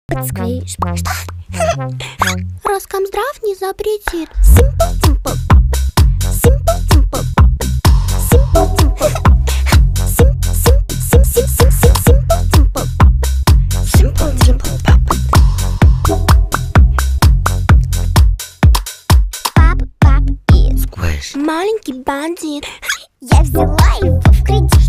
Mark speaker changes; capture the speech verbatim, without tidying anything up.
Speaker 1: Подсквиш. Что? Роскомздрав не запретит. Simple Dimple Pop. Simple Dimple Pop. Simple Dimple Pop. Sim, sim, sim, sim, sim, sim, Simple Dimple Pop. Simple Dimple Pop. Папа, папа и
Speaker 2: Сквиш.
Speaker 1: маленький бандит.
Speaker 3: Я взяла его в кредит.